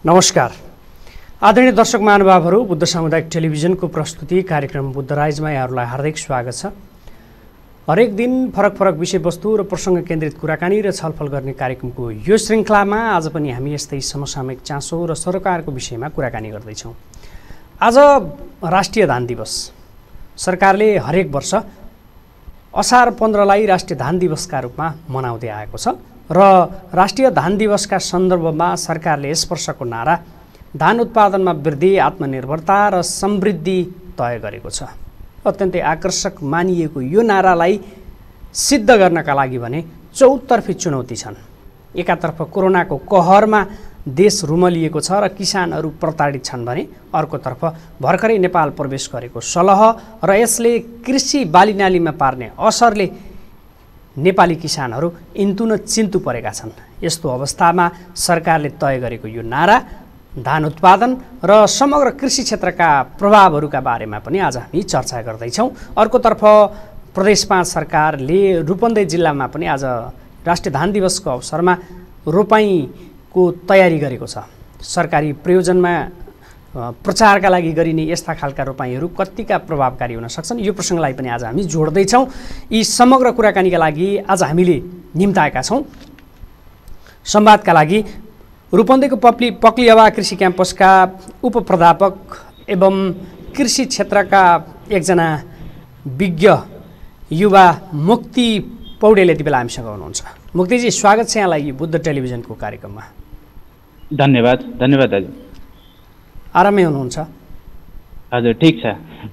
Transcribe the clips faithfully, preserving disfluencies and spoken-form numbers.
नमस्कार आदरणीय दर्शक महानुभावहरू, बुद्ध सामुदायिक टेलिभिजनको प्रस्तुति कार्यक्रम बुद्ध राइजमा यहाँहरूलाई हार्दिक स्वागत छ। हरेक दिन फरक फरक विषयवस्तु र प्रसङ्ग केन्द्रित कुराकानी र छलफल गर्ने कार्यक्रमको यो श्रृङ्खलामा आज पनि हामी यस्तै समसामयिक चासो र सरकारको विषयमा कुराकानी गर्दैछौँ। आज राष्ट्रिय धान दिवस। सरकारले हरेक वर्ष असार पन्ध्रलाई राष्ट्रिय धान दिवसका रूपमा मनाउँदै आएको छ र राष्ट्रिय धान दिवसका सन्दर्भमा सरकारले यस वर्षको नारा धान उत्पादनमा वृद्धि, आत्मनिर्भरता र समृद्धि तय गरेको छ। अत्यन्तै आकर्षक मानिएको यो नारालाई सिद्ध गर्नका लागि भने चौतर्फी चुनौती छन्। एकातर्फ कोरोनाको कहरमा देश रुमलिएको छ र किसानहरू प्रताडित छन् भने अर्कोतर्फ भर्खरै नेपाल प्रवेश गरेको सलह र यसले कृषि बालीनालीमा पार्ने असरले नेपाली किसानहरू इन्तु न चिन्तु परेका छन्। यस्तो अवस्थामा सरकारले तय गरेको यो नारा धान उत्पादन र समग्र कृषि क्षेत्रका प्रभावहरूका बारेमा पनि आज हामी चर्चा गर्दैछौँ। अर्कोतर्फ प्रदेश पाँच सरकारले रूपन्देही जिल्लामा पनि आज राष्ट्रिय धान दिवसको अवसरमा रोपाइँको तयारी गरेको छ। सरकारी प्रयोजनमा प्रचारका लागि गरिने यस्ता खालका रोपाइँहरू कतिका प्रभावकारी हुन सक्छन्, यो प्रसङ्गलाई पनि आज हामी जोड्दैछौँ। यी समग्र कुराकानीका लागि आज हामीले निम्ताएका छौँ। संवादका लागि रूपन्देहीको पप्ली पक्लिहवा कृषि क्याम्पसका उपप्राध्यापक एवं कृषि क्षेत्रका एकजना विज्ञ युवा मुक्ति पौडेल यति बेला हामीसँग हुनुहुन्छ। मुक्तिजी, स्वागत छ यहाँलाई बुद्ध टेलिभिजनको कार्यक्रममा। धन्यवाद। धन्यवाद दाजु। आरामै हुनुहुन्छ? हजुर, ठिक छ।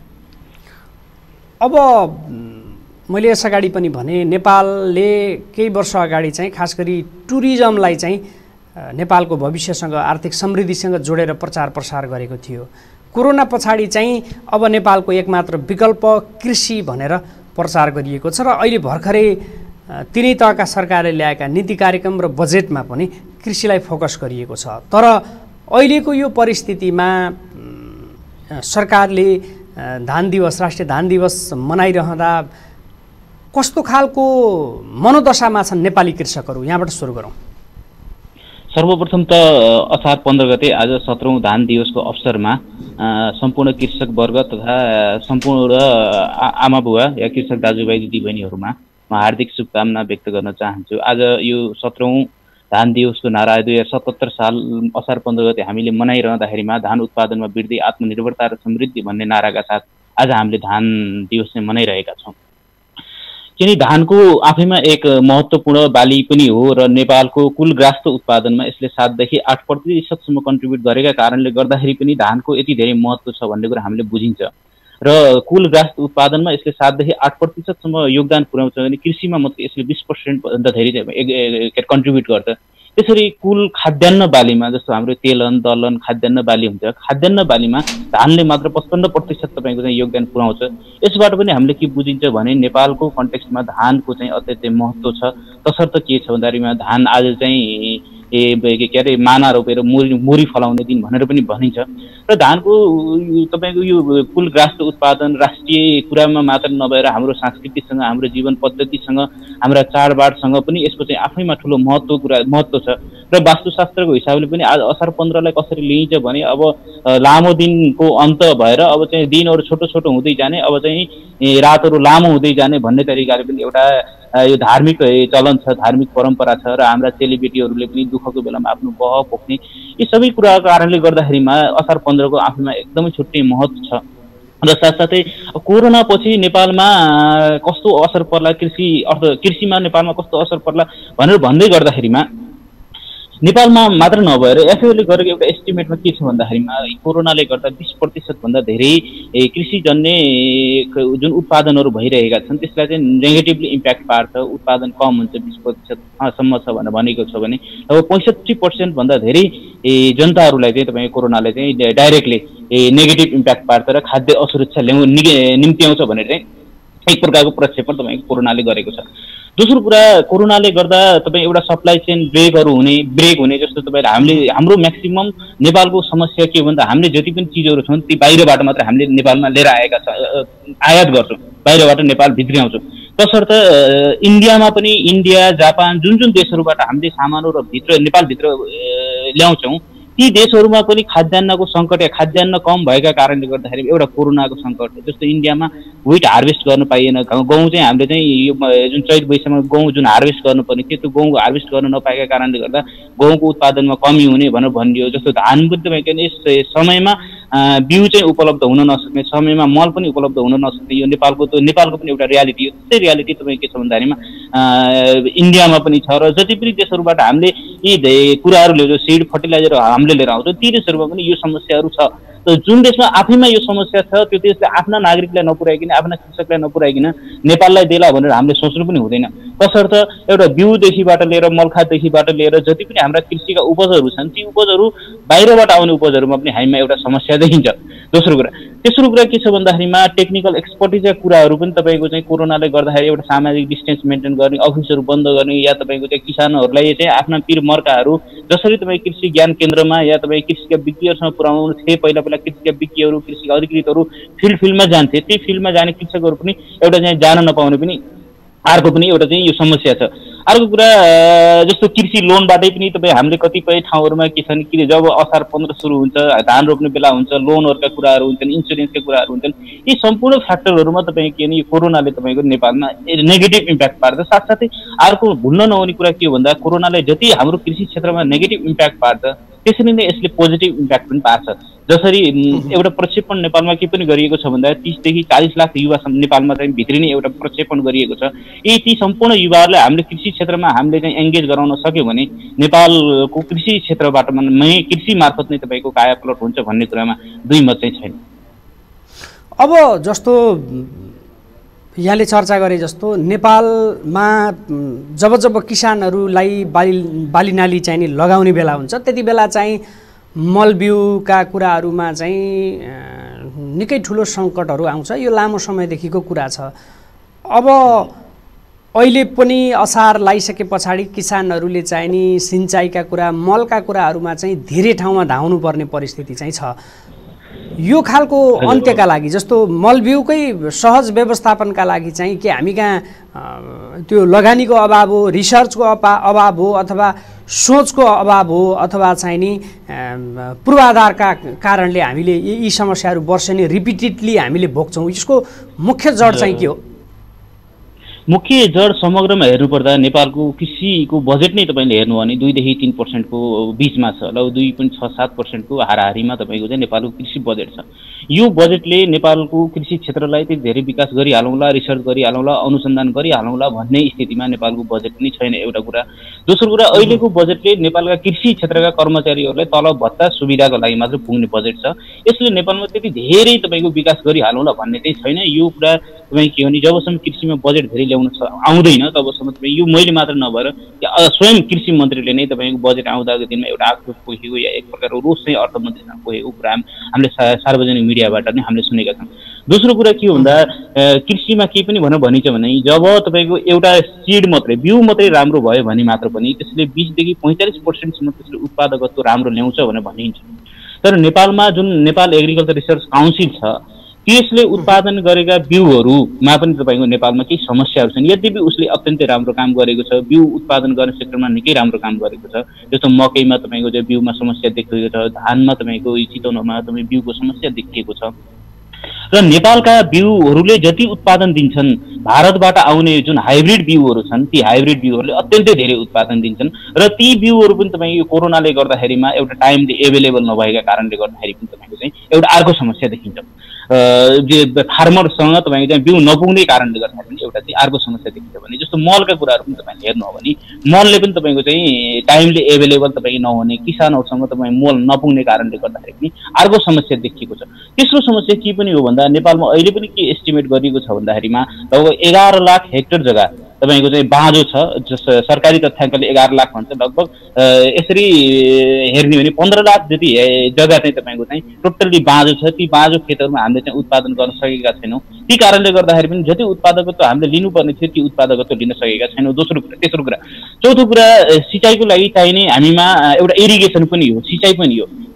अब मैले यस अगाडि पनि भने नेपालले केही वर्ष अगाडि चाहिँ खास गरी टुरिज्मलाई चाहिँ नेपालको भविष्यसँग, आर्थिक समृद्धिसँग जोडेर प्रचार प्रसार गरेको थियो। कोरोना पछाडि चाहिँ अब नेपालको एकमात्र विकल्प कृषि भनेर प्रचार गरिएको छ र अहिले भर्खरै तिनै तहका सरकारले ल्याएका नीति कार्यक्रम र बजेटमा पनि कृषिलाई फोकस गरिएको छ। तर अहिलेको यो परिस्थितिमा सरकारले धान दिवस, राष्ट्रिय धान दिवस मनाइरहँदा कस्तो खालको मनोदशामा छन् नेपाली कृषकहरू? यहाँबाट सुरु गरौँ। सर्वप्रथम त असार पन्ध्र गते आज सत्रौँ धान दिवसको अवसरमा सम्पूर्ण कृषक वर्ग तथा सम्पूर्ण आमा बुवा या कृषक दाजुभाइ दिदीबहिनीहरूमा म हार्दिक शुभकामना व्यक्त गर्न चाहन्छु। आज यो सत्रौँ धान दिवसको नारा दुई हजार सतहत्तर साल असार पन्ध्र गते हामीले मनाइरहँदाखेरिमा धान उत्पादनमा वृद्धि, आत्मनिर्भरता र समृद्धि भन्ने नाराका साथ आज हामीले धान दिवस चाहिँ मनाइरहेका छौँ। किन धानको आफैमा एक महत्त्वपूर्ण बाली पनि हो र नेपालको कुल ग्रास्त उत्पादनमा यसले सातदेखि आठ प्रतिशतसम्म कन्ट्रिब्युट गरेका कारणले गर्दाखेरि पनि धानको यति धेरै महत्त्व छ भन्ने कुरा हामीले बुझिन्छ र कुल ग्रास्त उत्पादनमा यसले सातदेखि आठ प्रतिशतसम्म योगदान पुर्याउँछ भने कृषिमा मात्रै यसले बिस पर्सेन्टभन्दा धेरै कन्ट्रिब्युट गर्छ। त्यसरी कुल खाद्यान्न बालीमा, जस्तो हाम्रो तेलन, दलहन, खाद्यान्न बाली हुन्छ, खाद्यान्न बालीमा धानले मात्र पचपन्न प्रतिशत तपाईँको चाहिँ योगदान पुर्याउँछ। यसबाट पनि हामीले के बुझिन्छ भने नेपालको कन्टेक्स्टमा धानको चाहिँ अत्यन्तै महत्त्व छ। तसर्थ के छ भन्दाखेरिमा धान आज चाहिँ ए के अरे माना रोपेर मुरी मुरी फलाउने दिन भनेर पनि भनिन्छ र धानको तपाईँको यो कुल ग्रास्त उत्पादन राष्ट्रिय कुरामा मात्र नभएर हाम्रो संस्कृतिसँग, हाम्रो जीवन पद्धतिसँग, हाम्रा चाडबाडसँग पनि यसको चाहिँ आफैमा ठुलो महत्त्व कुरा महत्त्व छ र वास्तुशास्त्रको हिसाबले पनि आज असार पन्ध्रलाई कसरी लिइन्छ भने अब लामो दिनको अन्त भएर अब चाहिँ दिनहरू छोटो छोटो हुँदै जाने, अब चाहिँ रातहरू लामो हुँदै जाने भन्ने तरिकाले पनि एउटा यो धार्मिक चलन छ, धार्मिक परम्परा छ र हाम्रा चेलीबेटीहरूले पनि दुःखको बेलामा आफ्नो बह पोख्ने, यी सबै कुराको कारणले गर्दाखेरिमा असार पन्ध्रको आफैमा एकदमै छुट्टै महत्त्व छ। र साथसाथै कोरोना पछि नेपालमा कस्तो असर पर्ला, कृषि अर्थ कृषिमा नेपालमा कस्तो असर पर्ला भनेर भन्दै गर्दाखेरिमा नेपालमा मात्र नभएर एफएओले गरेको एउटा एस्टिमेटमा के छ भन्दाखेरिमा कोरोनाले गर्दा बिस प्रतिशतभन्दा धेरै कृषिजन्य जुन उत्पादनहरू भइरहेका छन् त्यसलाई चाहिँ नेगेटिभली इम्प्याक्ट पार्छ, उत्पादन कम हुन्छ, बिस प्रतिशतसम्म छ भनेर भनेको छ भने अब पैँसठी पर्सेन्टभन्दा धेरै जनताहरूलाई चाहिँ तपाईँ कोरोनाले चाहिँ डाइरेक्टली नेगेटिभ इम्प्याक्ट पार्छ र खाद्य असुरक्षा ल्याउ निम्त्याउँछ भनेर चाहिँ एक प्रकारको प्रक्षेपण तपाईँको कोरोनाले गरेको छ। दोस्रो कुरा, कोरोनाले गर्दा तपाईँ एउटा सप्लाई चेन ब्रेकहरू हुने ब्रेक हुने जस्तो तपाईँ हामीले हाम्रो म्याक्सिमम नेपालको समस्या के हो भन्दा हामीले जति पनि चिजहरू छन् ती बाहिरबाट मात्र हामीले नेपालमा लिएर आएका छ आयात गर्छौँ, बाहिरबाट नेपाल भित्र्याउँछौँ। तसर्थ इन्डियामा पनि इन्डिया, जापान जुन जुन देशहरूबाट हामीले सामानहरू र भित्र नेपालभित्र ल्याउँछौँ ती देशहरूमा पनि खाद्यान्नको सङ्कट या खाद्यान्न कम भएका कारणले गर्दाखेरि एउटा कोरोनाको सङ्कट, जस्तो इन्डियामा व्हिट हार्भेस्ट गर्न पाइएन, गहुँ चाहिँ हामीले चाहिँ यो जुन चैत वैशाखमा गहुँ जुन हार्भेस्ट गर्नुपर्ने थियो त्यो गहुँ हार्भेस्ट गर्न नपाएका कारणले गर्दा गहुँको उत्पादनमा कमी हुने भनेर भनियो। जस्तो धान पनि तपाईँको यस समयमा बिउ चाहिँ उपलब्ध हुन नसक्ने, समयमा मल पनि उपलब्ध हुन नसक्ने, यो नेपालको त नेपालको पनि एउटा रियालिटी हो। त्यस्तै रियालिटी तपाईँ के छ भन्दाखेरिमा इन्डियामा पनि छ र जति पनि देशहरूबाट हामीले यी कुराहरू ल्याउँछौँ, सिड फर्टिलाइजर हामीले लिएर आउँछौँ, ती देशहरूमा पनि यो समस्याहरू छ। त जुन देशमा आफैमा यो समस्या छ त्यो देशले आफ्ना नागरिकलाई नपुर्याइकन, आफ्ना कृषकलाई नपुर्याइकन नेपाललाई देला भनेर हामीले सोच्नु पनि हुँदैन। तसर्थ एउटा बिउदेखिबाट लिएर मलखाददेखिबाट लिएर जति पनि हाम्रा कृषिका उपजहरू छन् ती उपजहरू बाहिरबाट आउने उपजहरूमा पनि हामीमा एउटा समस्या देखिन्छ। दोस्रो कुरा तेस्रो कुरा के छ भन्दाखेरिमा टेक्निकल एक्सपर्टिजका कुराहरू पनि तपाईँको चाहिँ कोरोनाले गर्दाखेरि एउटा सामाजिक डिस्टेन्स मेन्टेन गर्ने, अफिसहरू बन्द गर्ने, या तपाईँको चाहिँ किसानहरूलाई चाहिँ आफ्ना पिर मर्काहरू जसरी तपाईँ कृषि ज्ञान केन्द्रमा या तपाईँ कृषिका विज्ञहरूसँग पुर्याउनु थिए, पहिला पहिला कृषिका विज्ञहरू कृषिका अधिकृतहरू फिल्ड फिल्डमा जान्थे, ती फिल्डमा जाने कृषकहरू पनि एउटा चाहिँ जान नपाउने पनि अर्को पनि एउटा चाहिँ यो समस्या छ। अर्को कुरा जस्तो कृषि लोनबाटै पनि तपाईँ हामीले कतिपय ठाउँहरूमा के छन् कि जब असार पन्ध्र सुरु हुन्छ, धान रोप्ने बेला हुन्छ, लोनहरूका कुराहरू हुन्छन्, इन्सुरेन्सका कुराहरू हुन्छन्, यी सम्पूर्ण फ्याक्टरहरूमा तपाईँ के भने यो कोरोनाले तपाईँको नेपालमा नेगेटिभ इम्प्याक्ट पार्छ। साथसाथै अर्को भुल्न नहुने कुरा के हो भन्दा कोरोनाले जति हाम्रो कृषि क्षेत्रमा नेगेटिभ इम्प्याक्ट पार्छ त्यसरी नै यसले पोजिटिभ इम्प्याक्ट पनि पार्छ। जसरी एउटा प्रक्षेपण नेपालमा के पनि गरिएको छ भन्दा तीसदेखि चालीस लाख युवा नेपालमा चाहिँ भित्रिने एउटा प्रक्षेपण गरिएको छ। यी ती सम्पूर्ण युवाहरूलाई हामीले कृषि क्षेत्रमा हामीले चाहिँ एङ्गेज गराउन सक्यो भने नेपालको कृषि क्षेत्रबाट नै कृषि मार्फत नै तपाईँको कायापलट हुन्छ भन्ने कुरामा दुई मत चाहिँ छैन। अब जस्तो यहाँले चर्चा गरे जस्तो नेपालमा जब जब किसानहरूलाई बाली बालीनाली चाहिँ नि लगाउने बेला हुन्छ त्यति बेला चाहिँ मलबिउका कुराहरूमा चाहिँ निकै ठुलो सङ्कटहरू आउँछ। यो लामो समयदेखिको कुरा छ। अब अहिले पनि असार लगाइसके पछाडि किसानहरूले चाहिँ नि सिँचाइका कुरा, मलका कुराहरूमा चाहिँ धेरै ठाउँमा धाउनु पर्ने परिस्थिति चाहिँ छ। यो खालको अन्त्यका लागि जस्तो मलबिउकै सहज व्यवस्थापनका लागि चाहिँ के हामी कहाँ त्यो लगानीको अभाव हो, रिसर्चको अभाव हो, अथवा सोचको अभाव हो, अथवा चाहिँ नि पूर्वाधारका कारणले हामीले यी समस्याहरू वर्षेनी रिपिटेडली हामीले भोग्छौँ? यसको मुख्य जड चाहिँ के हो? मुख्य जड समग्रमा हेर्नुपर्दा नेपालको कृषिको बजेट नै तपाईँले हेर्नु भने दुईदेखि तीन पर्सेन्टको बिचमा छ, ल दुई पोइन्ट छ सात पर्सेन्टको हाराहारीमा तपाईँको चाहिँ नेपालको कृषि बजेट छ। यो बजेटले नेपालको कृषि क्षेत्रलाई चाहिँ धेरै विकास गरिहालौँला, रिसर्च गरिहालौँला, अनुसन्धान गरिहालौँला भन्ने स्थितिमा नेपालको बजेट नै छैन, एउटा कुरा। दोस्रो कुरा अहिलेको बजेटले नेपालका कृषि क्षेत्रका कर्मचारीहरूलाई तलब भत्ता सुविधाको लागि मात्र पुग्ने बजेट छ। यसले नेपालमा त्यति धेरै तपाईँको विकास गरिहालौँला भन्ने चाहिँ छैन। यो कुरा तपाईँ के भने जबसम्म कृषिमा बजेट धेरै ल्याउन आउँदैन तबसम्म तपाईँ यो मैले मात्र नभएर स्वयं कृषि मन्त्रीले नै तपाईँको बजेट आउँदाको दिनमा एउटा आक्रोश पोखेको या एक प्रकारको रोष चाहिँ अर्थमन्त्रीसँग पोखेको कुरा हामीले सार्वजनिक मिडियाबाट नै हामीले सुनेका छौँ। दोस्रो कुरा के हो भन्दा कृषिमा के पनि भनेर भनिन्छ भने जब तपाईँको एउटा सिड मात्रै बिउ मात्रै राम्रो भयो भने मात्र पनि त्यसले बिसदेखि पैँतालिस पर्सेन्टसम्म त्यसले उत्पादकत्व राम्रो ल्याउँछ भनेर भनिन्छ। तर नेपालमा जुन नेपाल एग्रिकल्चर रिसर्च काउन्सिल छ त्यसले उत्पादन गरेका बिउहरूमा पनि तपाईँको नेपालमा केही समस्याहरू छन्। यद्यपि उसले अत्यन्तै राम्रो काम गरेको छ, बिउ उत्पादन गर्ने सेक्टरमा निकै राम्रो काम गरेको छ। जस्तो मकैमा तपाईँको चाहिँ बिउमा समस्या देखिएको छ, धानमा तपाईँको चितवनमा तपाईँ बिउको समस्या देखिएको छ। र नेपालका बिउहरूले जति उत्पादन दिन्छन् भारतबाट आउने जुन हाइब्रिड बिउहरू छन् ती हाइब्रिड बिउहरूले अत्यन्तै धेरै उत्पादन दिन्छन् र ती बिउहरू पनि तपाईँ यो कोरोनाले गर्दाखेरिमा एउटा टाइमले एभाइलेबल नभएका कारणले गर्दाखेरि पनि तपाईँको चाहिँ एउटा अर्को समस्या देखिन्छ। फार्मरसँग तपाईँको चाहिँ बिउ नपुग्ने कारणले गर्दाखेरि पनि एउटा चाहिँ अर्को समस्या देखिन्छ भने जस्तो मलका कुराहरू पनि तपाईँले हेर्नु हो भने मलले पनि तपाईँको चाहिँ टाइमले एभाइलेबल तपाईँ नहुने, किसानहरूसँग तपाईँ मल नपुग्ने कारणले गर्दाखेरि पनि अर्को समस्या देखिएको छ। तेस्रो समस्या के पनि हो भन्दा नेपालमा अहिले पनि के एस्टिमेट गरिएको छ भन्दाखेरिमा लगभग एघार लाख हेक्टर जग्गा तपाईँको चाहिँ बाँझो छ। जस सरकारी तथ्याङ्कले एघार लाख भन्छ, लगभग यसरी हेर्ने भने पन्ध्र लाख जति जग्गा चाहिँ तपाईँको चाहिँ टोटल्ली बाँझो छ। ती बाँझो खेतहरूमा हामीले चाहिँ उत्पादन गर्न सकेका छैनौँ। ती कारणले गर्दाखेरि पनि जति उत्पादकत्व हामीले लिनुपर्ने थियो ती उत्पादकत्व लिन सकेका छैनौँ। दोस्रो कुरा तेस्रो कुरा चौथो कुरा सिँचाइको लागि चाहिने हामीमा एउटा इरिगेसन पनि हो, सिँचाइ पनि हो।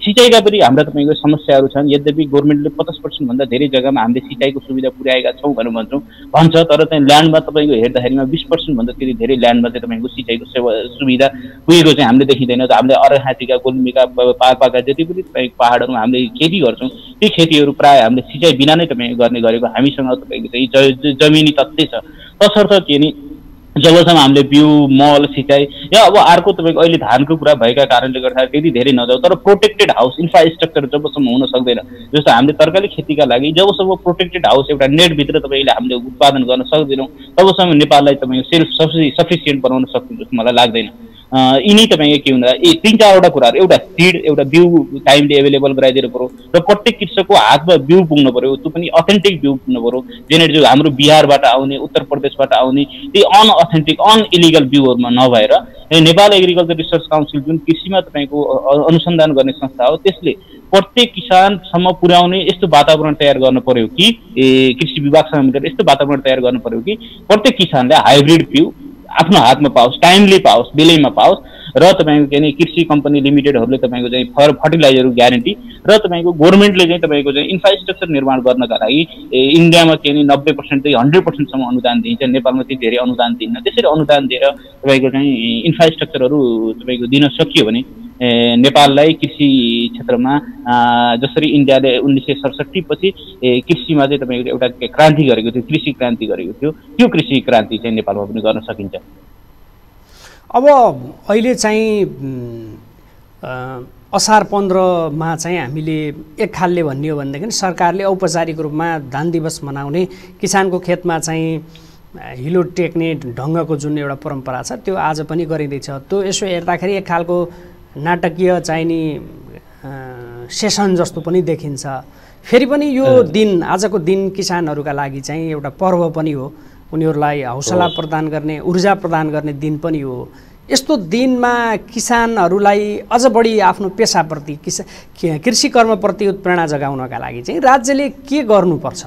सिँचाइका पनि हाम्रा तपाईँको समस्याहरू छन्। यद्यपि गभर्मेन्टले पचास पर्सेन्ट भन्दा धेरै जग्गामा हामीले सिँचाइको सुविधा पुर्याएका छौँ भनेर भन्छौँ भन्छ, तर चाहिँ ल्यान्डमा तपाईँको हेर्दाखेरिमा बिस पर्सेन्ट भन्दा फेरि धेरै ल्यान्डमा चाहिँ तपाईँको सिँचाइको सेवा सुविधा पुगेको चाहिँ हामीले देखिँदैन। हामीले अर्घाँटीका गुल्मीका पाल्पाका जति पनि तपाईँको पाहाडहरूमा हामीले खेती गर्छौँ ती खेतीहरू प्रायः हामीले सिँचाइ बिना नै तपाईँको गर्ने गरेको हामीसँग तपाईँको चाहिँ जमिनी तथ्य छ। तसर्थ के नि जबसम्म हामीले बिउ मल सिँचाइ या अब अर्को तपाईँको अहिले धानको कुरा भएका कारणले गर्दा त्यति धेरै नजाऊ, तर प्रोटेक्टेड हाउस इन्फ्रास्ट्रक्चर जबसम्म हुन सक्दैन, जस्तो हामीले तरकारी खेतीका लागि जबसम्म प्रोटेक्टेड हाउस एउटा नेटभित्र तपाईँले हामीले उत्पादन गर्न सक्दैनौँ तबसम्म नेपाललाई तपाईँको सेल्फ सफि सफिसियन्ट बनाउन सक्छ जस्तो मलाई लाग्दैन। यिनी तपाईँको के हुँदा यी तिन चारवटा कुराहरू, एउटा सिड, एउटा बिउ टाइमली एभाइलेबल गराइदिनु पऱ्यो र प्रत्येक कृषकको हातमा बिउ पुग्नु पऱ्यो, त्यो पनि अथेन्टिक बिउ पुग्नु पऱ्यो, जेनेट जो हाम्रो बिहारबाट आउने उत्तर प्रदेशबाट आउने ती अनअथेन्टिक अनइलिगल बिउहरूमा नभएर नेपाल एग्रिकल्चर रिसर्च काउन्सिल जुन कृषिमा तपाईँको अनुसन्धान गर्ने संस्था हो त्यसले प्रत्येक किसानसम्म पुर्याउने यस्तो वातावरण तयार गर्न पर्यो कि कृषि विभागसँग मिलेर यस्तो वातावरण तयार गर्न पर्यो कि प्रत्येक किसानले हाइब्रिड बिउ आफ्नो हातमा पाओस्, टाइमली पाओस्, बेलैमा पाओस् र तपाईँको के नि कृषि कम्पनी लिमिटेडहरूले तपाईँको चाहिँ फर फर्टिलाइजरको ग्यारेन्टी र तपाईँको गभर्मेन्टले चाहिँ तपाईँको चाहिँ इन्फ्रास्ट्रक्चर निर्माण गर्नका लागि इन्डियामा के नि नब्बे पर्सेन्ट चाहिँ हन्ड्रेड पर्सेन्टसम्म अनुदान दिन्छ, नेपालमा चाहिँ धेरै अनुदान दिन्न। त्यसरी अनुदान दिएर तपाईँको चाहिँ इन्फ्रास्ट्रक्चरहरू तपाईँको दिन सकियो भने नेपाललाई कृषि क्षेत्रमा जसरी इन्डियाले उन्नाइस सय सडसठी पछि कृषिमा चाहिँ तपाईँको एउटा क्रान्ति गरेको थियो, कृषि क्रान्ति गरेको थियो, त्यो कृषि क्रान्ति चाहिँ नेपालमा पनि गर्न सकिन्छ। अब अहिले चाहिँ असार पन्ध्रमा चाहिँ हामीले एक खालले भन्ने हो भनेदेखि सरकारले औपचारिक रूपमा धान दिवस मनाउने, किसानको खेतमा चाहिँ हिलो टेक्ने ढङ्गको जुन एउटा परम्परा छ त्यो आज पनि गरिँदैछ। त्यो यसो हेर्दाखेरि एक खालको नाटकीय चाहिने सेसन जस्तो पनि देखिन्छ। फेरि पनि यो दिन, आजको दिन किसानहरूका लागि चाहिँ एउटा पर्व पनि हो, उनीहरूलाई हौसला प्रदान गर्ने, ऊर्जा प्रदान गर्ने दिन पनि हो। यस्तो दिनमा किसानहरूलाई अझ बढी आफ्नो पेसाप्रति, किसा कृषि कर्मप्रति उत्प्रेरणा जगाउनका लागि चाहिँ राज्यले के गर्नुपर्छ?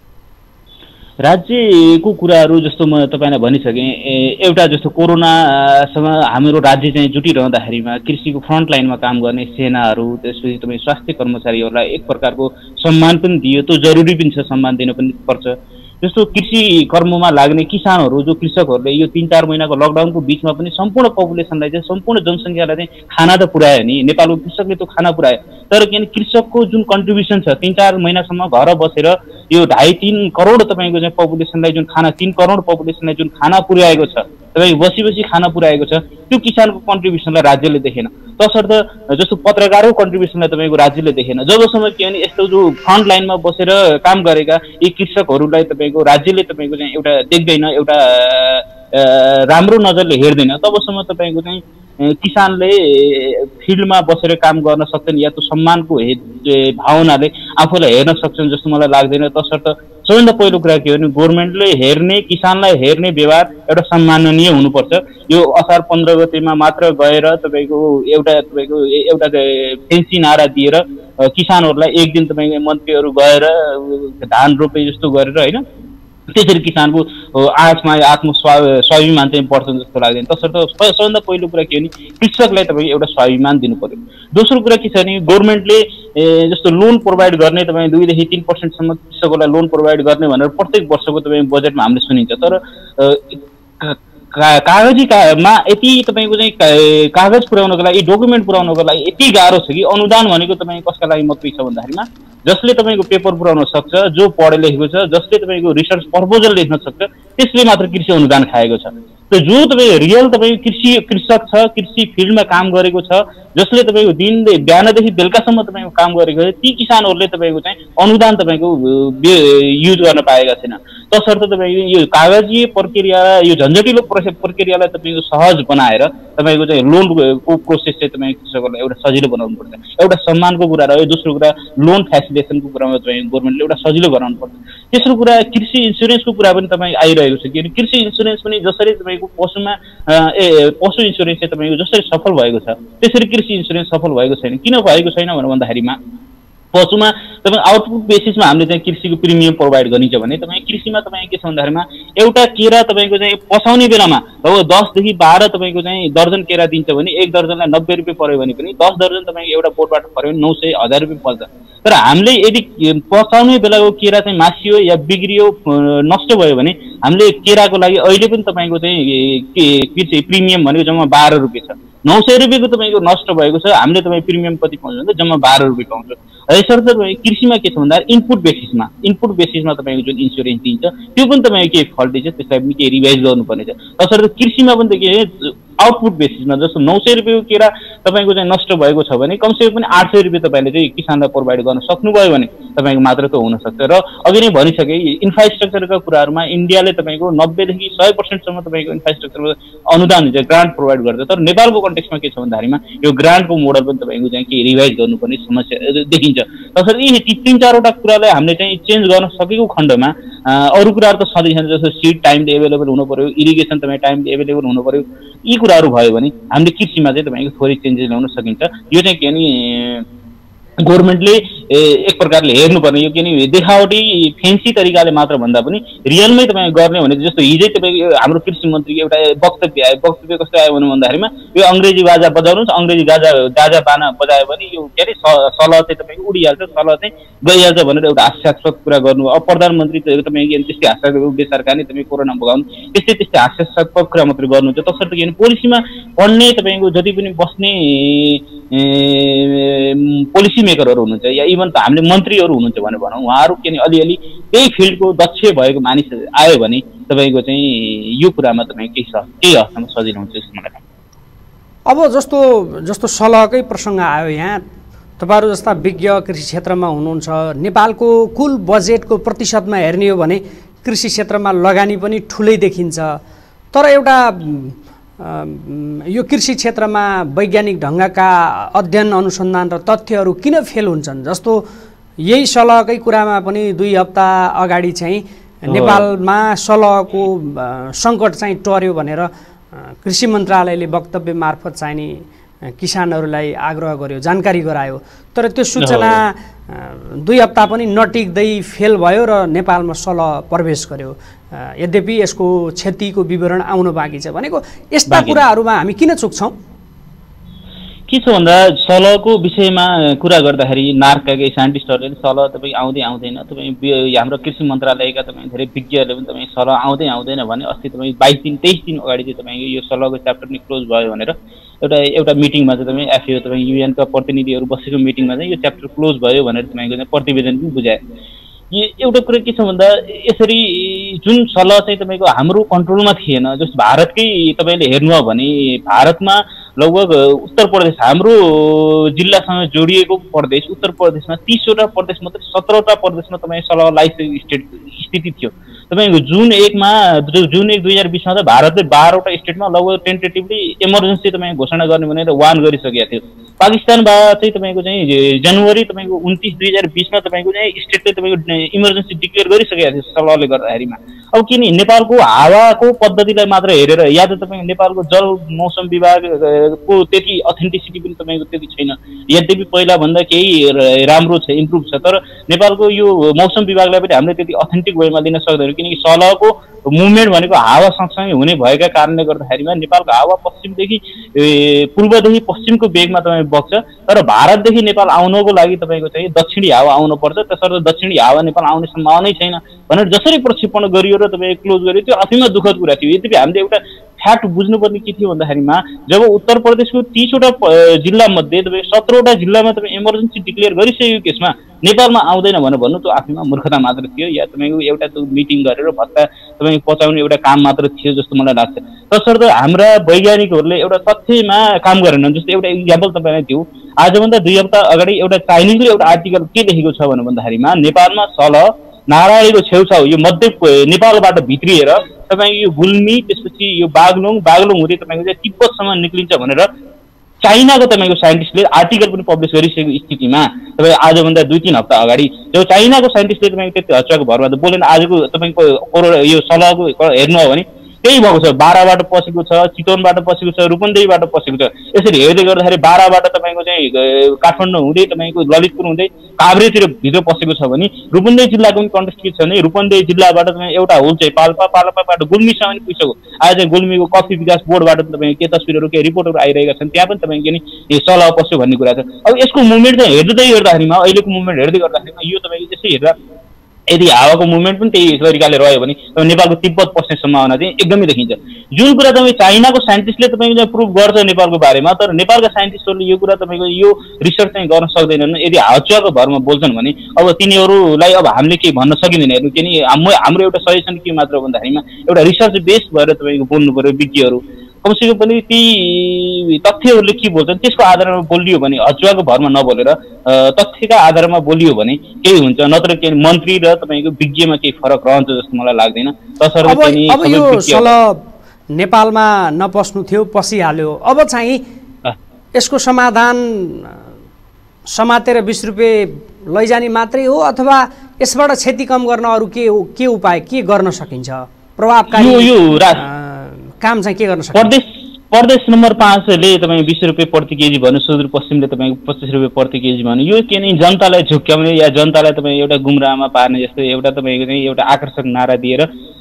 राज्यको कुराहरू जस्तो म तपाईँलाई भनिसकेँ, एउटा जस्तो कोरोनासँग हाम्रो राज्य चाहिँ जुटिरहँदाखेरिमा कृषिको फ्रन्ट लाइनमा काम गर्ने सेनाहरू, त्यसपछि तपाईँ स्वास्थ्य कर्मचारीहरूलाई एक प्रकारको सम्मान पनि दियो, त्यो जरुरी पनि छ, सम्मान दिन पनि पर्छ। जस्तो कृषि कर्ममा लाग्ने किसानहरू जो कृषकहरूले यो तीन चार महिनाको लकडाउनको बिचमा पनि सम्पूर्ण पपुलेसनलाई चाहिँ सम्पूर्ण जनसङ्ख्यालाई चाहिँ खाना त पुर्यायो नि, नेपालको कृषकले त्यो खाना पुर्यायो, तर किन कृषकको जुन कन्ट्रिब्युसन छ तीन चार महिनासम्म घर बसेर यो ढाई तीन करोड तपाईँको चाहिँ पपुलेसनलाई जुन खाना तीन करोड पपुलेसनलाई जुन खाना पुर्याएको छ, तपाईँ बसी बसी खाना पुर्याएको छ, त्यो किसानको कन्ट्रिब्युसनलाई राज्यले देखेन। तसर्थ जस्तो पत्रकारको कन्ट्रिब्युसनलाई तपाईँको राज्यले देखेन। जबसम्म के भने यस्तो जो फ्रन्ट लाइनमा बसेर काम गरेका यी कृषकहरूलाई तपाईँको राज्यले तपाईँको चाहिँ एउटा देख्दैन, एउटा राम्रो नजरले हेर्दैन, तबसम्म तपाईँको चाहिँ किसानले फिल्डमा बसेर काम गर्न सक्छन् या त्यो सम्मानको भावनाले आफूलाई हेर्न सक्छन् जस्तो मलाई लाग्दैन। तसर्थ सबैभन्दा पहिलो कुरा के हो भने गभर्मेन्टले हेर्ने, किसानलाई हेर्ने व्यवहार एउटा सम्माननीय हुनुपर्छ। यो असार पन्ध्र गतेमा मात्र गएर तपाईँको एउटा तपाईँको एउटा फेन्सी नारा दिएर किसानहरूलाई एक दिन तपाईँको मन्त्रीहरू गएर धान रोपे जस्तो गरेर होइन त्यसरी किसानको आत्मा आत्म स्वा स्वाभिमान चाहिँ बढ्छ जस्तो लाग्दैन। तसर्थ सबभन्दा पहिलो कुरा के हो भने कृषकलाई तपाईँको एउटा स्वाभिमान दिनु पर्यो। दोस्रो कुरा के छ भने गभर्मेन्टले जस्तो लोन प्रोभाइड गर्ने, तपाईँ दुईदेखि तिन पर्सेन्टसम्म कृषकहरूलाई लोन प्रोभाइड गर्ने भनेर प्रत्येक वर्षको तपाईँ बजेटमा हामीले सुनिन्छ, तर कागजी कामा यति तपाईँको चाहिँ कागज पुर्याउनको लागि, डकुमेन्ट पुर्याउनको लागि यति गाह्रो छ कि अनुदान भनेको तपाईँ कसका लागि मात्रै छ भन्दाखेरिमा जसले तपाईँको पेपर पुर्याउन सक्छ, जो पढे लेखेको छ, जसले तपाईँको रिसर्च प्रपोजल लेख्न सक्छ, त्यसले मात्र कृषि अनुदान खाएको छ। त्यो जो तपाईँ रियल तपाईँ कृषि कृषक छ, कृषि फिल्डमा काम गरेको छ, जसले तपाईँको दिन बिहानदेखि बेलुकासम्म तपाईँको काम गरेको छ, ती किसानहरूले तपाईँको चाहिँ अनुदान तपाईँको युज गर्न पाएका छैन। तसर्थ तपाईँको यो कागजी प्रक्रिया, यो झन्झटिलो प्रक्रियालाई तपाईँको सहज बनाएर तपाईँको चाहिँ लोनको प्रोसेस चाहिँ तपाईँ कृषकहरूलाई एउटा सजिलो बनाउनु पर्छ। एउटा सम्मानको कुरा रह्यो। दोस्रो कुरा लोन फेसिलिटेसनको कुरामा तपाईँ गभर्मेन्टले एउटा सजिलो गराउनु पर्छ। तेस्रो कुरा कृषि इन्सुरेन्सको कुरा पनि तपाईँ आइरहेको छ, किनभने कृषि इन्सुरेन्स पनि जसरी तपाईँको पशुमा ए पशु इन्सुरेन्स चाहिँ तपाईँको जसरी सफल भएको छ त्यसरी कृषि इन्सुरेन्स सफल भएको छैन। किन भएको छैन भनेर भन्दाखेरिमा पशुमा तपाईँ आउटपुट बेसिसमा हामीले चाहिँ कृषिको प्रिमियम प्रोभाइड गरिन्छ भने तपाईँ कृषिमा तपाईँ के छ भन्दाखेरिमा एउटा केरा तपाईँको चाहिँ पसाउने बेलामा अब दसदेखि बाह्र तपाईँको चाहिँ दर्जन केरा दिन्छ भने एक दर्जनलाई नब्बे रुपियाँ पऱ्यो भने पनि दस दर्जन तपाईँको एउटा बोटबाट पऱ्यो भने नौ सय हजार रुपियाँ पर्छ। तर हामीले यदि पसाउने बेलाको केरा चाहिँ मासियो या बिग्रियो नष्ट भयो भने हामीले केराको लागि अहिले पनि तपाईँको चाहिँ प्रिमियम भनेको जम्मा बाह्र रुपियाँ छ। नौ सय रुपियाँको तपाईँको नष्ट भएको छ, हामीले तपाईँ प्रिमियम कति पाउँछ भने जम्मा बाह्र रुपियाँ पाउँछ। यसर्थ तपाईँ कृषिमा के छ भन्दा इनपुट बेसिसमा इनपुट बेसिसमा तपाईँको जुन इन्सुरेन्स दिन्छ त्यो पनि तपाईँको केही फल्टी छ, त्यसलाई पनि केही रिभाइज गर्नुपर्ने छ। तसर्थ कृषिमा पनि त के आउटपुट बेसिसमा जस्तो नौ सय रुपियाँको केरा तपाईँको चाहिँ नष्ट भएको छ भने कमसेकम पनि आठ सय रुपियाँ तपाईँले चाहिँ किसानलाई प्रोभाइड गर्न सक्नुभयो भने तपाईँको मात्र त हुनसक्छ। र अघि नै भनिसके इन्फ्रास्ट्रक्चरका कुराहरूमा इन्डियाले तपाईँको नब्बेदेखि सय पर्सेन्टसम्म तपाईँको इन्फ्रास्ट्रक्चरमा अनुदान दिन्छ, ग्रान्ट प्रोभाइड गर्छ। तर नेपालको कन्टेक्समा के छ भन्दाखेरिमा यो ग्रान्टको मोडल पनि तपाईँको चाहिँ केही रिभाइज गर्नुपर्ने समस्या देखिन्छ। तसर्थ यी तिन चारवटा कुरालाई हामीले चाहिँ चेन्ज गर्न सकेको खण्डमा अरू कुराहरू त सधैँ छन्, जस्तो सिड टाइमले एभाइलेबल हुनु पऱ्यो, इरिगेसन तपाईँ टाइमले एभाइलेबल हुनु पऱ्यो। यी कुराहरू भयो भने हामीले कृषिमा चाहिँ तपाईँको थोरै चेन्जेस ल्याउन सकिन्छ। यो चाहिँ के नि गभर्मेन्टले एक प्रकारले हेर्नुपर्ने, यो के नि देखावटी फेन्सी तरिकाले मात्र भन्दा पनि रियलमै तपाईँ गर्ने भने जस्तो हिजै तपाईँको हाम्रो कृषि मन्त्रीको एउटा वक्तव्य आयो। वक्तव्य कस्तो आयो भने भन्दाखेरिमा यो अङ्ग्रेजी बाजा बजाउनुहोस्, अङ्ग्रेजी गाजा गाजा बाना बजायो भने यो के अरे सल चाहिँ तपाईँको उडिहाल्छ, सल चाहिँ गइहाल्छ भनेर एउटा हास्यास्पद कुरा गर्नु। अब प्रधानमन्त्री तपाईँको त्यस्तै हास्यास्पद देश सरकारले तपाईँ कोरोना भगाउनु त्यस्तै त्यस्तै हास्यास्पद कुरा मात्रै गर्नुहुन्छ। तसर्थ के भने पोलिसीमा पढ्ने तपाईँको जति पनि बस्ने पोलिसी मेकरहरू हुनुहुन्छ या इभन त हामीले मन्त्रीहरू हुनुहुन्छ भने भनौँ, उहाँहरू के अलिअलि त्यही फिल्डको दक्ष भएको मानिस आयो भने तपाईँको चाहिँ यो कुरामा तपाईँ केही छ केही हदसम्म सजिलो हुन्छ जस्तो मलाई लाग्छ। अब जस्तो जस्तो सलहकै प्रसङ्ग आयो यहाँ, तपाईँहरू जस्ता विज्ञ कृषि क्षेत्रमा हुनुहुन्छ, नेपालको कुल बजेटको प्रतिशतमा हेर्ने हो भने कृषि क्षेत्रमा लगानी पनि ठुलै देखिन्छ। तर एउटा यो कृषि क्षेत्रमा वैज्ञानिक ढङ्गका अध्ययन अनुसन्धान र तथ्यहरू किन फेल हुन्छन्? जस्तो यही सलहकै कुरामा पनि दुई हप्ता अगाडि चाहिँ नेपालमा सलहको सङ्कट चाहिँ टर्यो भनेर कृषि मन्त्रालयले वक्तव्य मार्फत चाहिँ नि किसानहरूलाई आग्रह गर्यो, जानकारी गरायो। तर त्यो सूचना दुई हप्ता पनि नटिक्दै फेल भयो र नेपालमा सलह प्रवेश गर्यो। यद्यपि यसको क्षतिको विवरण आउन बाँकी छ। भनेको यस्ता कुराहरूमा हामी किन चुक्छौँ? के छ भन्दा सलहको विषयमा कुरा गर्दाखेरि नार्कका केही साइन्टिस्टहरूले सलह तपाईँ आउँदै आउँदैन, तपाईँ हाम्रो कृषि मन्त्रालयका तपाईँ धेरै विज्ञहरूले पनि तपाईँ सलह आउँदै आउँदैन भने अस्ति तपाईँ बाइस दिन तेइस दिन अगाडि चाहिँ तपाईँको यो सलहको च्याप्टर नै क्लोज भयो भनेर एउटा एउटा मिटिङमा चाहिँ तपाईँ एफएओ तपाईँ युएनका प्रतिनिधिहरू बसेको मिटिङमा चाहिँ यो च्याप्टर क्लोज भयो भनेर तपाईँको चाहिँ प्रतिवेदन पनि बुझायो। यो एउटा कुरा के छ भन्दा यसरी जुन सलह चाहिँ तपाईँको हाम्रो कन्ट्रोलमा थिएन, जस्तो भारतकै तपाईँले हेर्नुभयो भने भारतमा लगभग उत्तर प्रदेश हाम्रो जिल्लासँग जोडिएको प्रदेश उत्तर प्रदेशमा तीसवटा प्रदेश मात्रै सत्रवटा प्रदेशमा तपाईँ सलह लाइसेन्स स्टेट स्थिति थियो। तपाईँको जुन एकमा जुन एक दुई हजार बिसमा त भारतले बाह्रवटा स्टेटमा लगभग टेन्टेटिभली इमर्जेन्सी तपाईँ घोषणा गर्ने भनेर वान गरिसकेका थियो। पाकिस्तानबाट चाहिँ तपाईँको चाहिँ जनवरी तपाईँको उन्तिस दुई हजार बिसमा तपाईँको चाहिँ स्टेटले तपाईँको इमर्जेन्सी डिक्लेयर गरिसकेका थियो सलहले गर्दाखेरिमा। अब किन नेपालको हावाको पद्धतिलाई मात्र हेरेर या त तपाईँको नेपालको जल मौसम विभागको त्यति अथेन्टिसिटी पनि तपाईँको त्यति छैन, यद्यपि पहिलाभन्दा केही राम्रो छ, इम्प्रुभ छ। तर नेपालको यो मौसम विभागलाई पनि हामीले त्यति अथेन्टिक वेमा दिन सक्दैनौँ, किनकि सलहको मुभमेन्ट भनेको हावा सँगसँगै हुने भएका कारणले गर्दाखेरिमा नेपालको हावा पश्चिमदेखि पूर्वदेखि पश्चिमको वेगमा तपाईँ बग्छ। तर भारतदेखि नेपाल आउनको लागि तपाईँको चाहिँ दक्षिणी हावा आउनुपर्छ, त्यसर्थ दक्षिणी हावा नेपाल आउने सम्भावनै छैन भनेर जसरी प्रक्षेपण गरियो र तपाईँ क्लोज गरियो त्यो अतिमै दुःखद कुरा थियो। यद्यपि हामीले एउटा फ्याक्ट बुझ्नुपर्ने के थियो भन्दाखेरिमा जब उत्तर प्रदेशको तीसवटा जिल्लामध्ये तपाईँ सत्रवटा जिल्लामा तपाईँ इमर्जेन्सी डिक्लेयर गरिसकेको केसमा नेपालमा आउँदैन भनेर भन्नु त्यो आफैमा मूर्खता मात्र थियो, या तपाईँको एउटा त्यो मिटिङ गरेर भत्ता तपाईँ पचाउने एउटा काम मात्र थियो जस्तो मलाई लाग्छ। तसर्थ हाम्रा वैज्ञानिकहरूले एउटा तथ्यमा काम गरेनन्। जस्तो एउटा इक्जाम्पल तपाईँलाई दिउँ, आजभन्दा दुई हप्ता अगाडि एउटा चाइनिजले एउटा आर्टिकल के लेखेको छ भनेर भन्दाखेरिमा नेपालमा सलह नारायणीको छेउछाउ यो मध्य नेपालबाट भित्रिएर तपाईँको यो गुल्मी त्यसपछि यो बागलुङ बागलुङ हुँदै तपाईँको चाहिँ तिब्बतसम्म निक्लिन्छ भनेर चाइनाको तपाईँको साइन्टिस्टले आर्टिकल पनि पब्लिस गरिसकेको स्थितिमा तपाईँ आजभन्दा दुई तिन हप्ता अगाडि जब चाइनाको साइन्टिस्टले तपाईँको त्यति हच्चाको भरमा त बोलेन। आजको तपाईँको कोरोना यो सलहको हेर्नु हो भने त्यही भएको छ। बाराबाट पसेको छ, चितवनबाट पसेको छ, रूपन्देहीबाट पसेको छ। यसरी हेर्दै गर्दाखेरि बाराबाट तपाईँको चाहिँ काठमाडौँ हुँदै तपाईँको ललितपुर हुँदै काभ्रेतिर भित्र पसेको छ भने रूपन्देही जिल्लाको पनि कन्टेक्स्ट के छ भने रूपन्देही जिल्लाबाट तपाईँ एउटा होल चाहिँ पाल्पा पाल्पाबाट गुल्मीसम्म पनि पुगिसक्यो। आज चाहिँ गुल्मीको कफी विकास बोर्डबाट तपाईँ के तस्बिरहरू के रिपोर्टहरू आइरहेका छन्, त्यहाँ पनि तपाईँको नि सल्लाह पस्यो भन्ने कुरा छ। अब यसको मुभमेन्ट चाहिँ हेर्दै गर्दाखेरिमा अहिलेको मुभमेन्ट हेर्दै गर्दाखेरिमा यो तपाईँको त्यसै हेर्दा यदि हावाको मुभमेन्ट पनि त्यही तरिकाले रह्यो भने नेपालको तिब्बत पस्ने सम्भावना चाहिँ एकदमै देखिन्छ। जुन कुरा तपाईँ चाइनाको साइन्टिस्टले तपाईँको चाहिँ प्रुभ गर्छ नेपालको बारेमा, तर नेपालका साइन्टिस्टहरूले यो कुरा तपाईँको यो रिसर्च चाहिँ गर्न सक्दैनन्। यदि हाउचुवाको भरमा बोल्छन् भने अब तिनीहरूलाई अब हामीले केही भन्न सकिँदैन। हेर्नु किन हाम्रो एउटा सजेसन के मात्र भन्दाखेरिमा एउटा रिसर्च बेस्ड भएर तपाईँको बोल्नु पऱ्यो। विज्ञहरू कमसेकम पनि ती तथ्यहरूले के बोल्छन् त्यसको आधारमा बोलियो भने, हचुवाको भरमा नबोलेर तथ्यका आधारमा बोलियो भने केही हुन्छ। नत्र के मन्त्री र तपाईँको विज्ञमा केही फरक रहन्छ जस्तो मलाई लाग्दैन। तसर्थ चाहिँ अब यो सल्लाह नेपालमा नपस्नु थियो, पसिहाल्यो, अब चाहिँ यसको समाधान समातेर बिस रुपियाँ लैजाने मात्रै हो अथवा यसबाट क्षति कम गर्न अरू के के उपाय के गर्न सकिन्छ? प्रभावकारी काम चाहिँ के गर्न सक्छ? प्रदेश प्रदेश नम्बर पाँचले तपाईँ बिस रुपियाँ प्रति केजी भन्नु, सुदूरपश्चिमले तपाईँको पच्चिस रुपियाँ प्रति केजी भन्नु, यो के नै जनतालाई झुक्क्याउने या जनतालाई तपाईँ एउटा गुमराहमा पार्ने जस्तो एउटा तपाईँको चाहिँ एउटा आकर्षक नारा दिएर